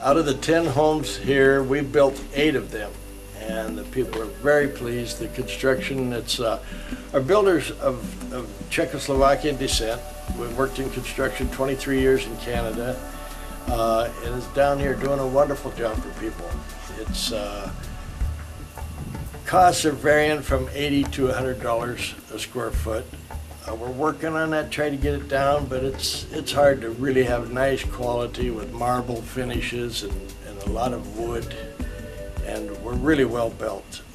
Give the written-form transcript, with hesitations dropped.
Out of the 10 homes here, we built 8 of them, and the people are very pleased. The construction, it's our builders of Czechoslovakian descent. We worked in construction 23 years in Canada, and is down here doing a wonderful job for people. It's costs are varying from $80 to $100 a square foot. We're working on that, trying to get it down, but it's hard to really have nice quality with marble finishes and a lot of wood, and we're really well built.